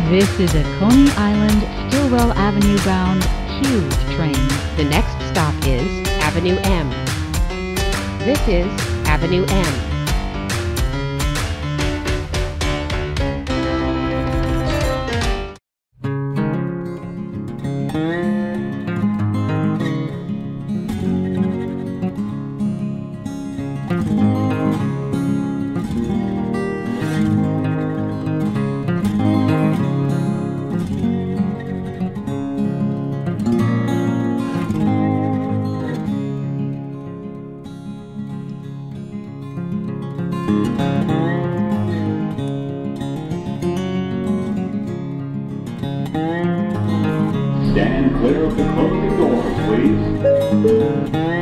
This is a Coney Island, Stillwell Avenue bound Q train. The next stop is Avenue M. This is Avenue M. Stand clear of the closing doors, please.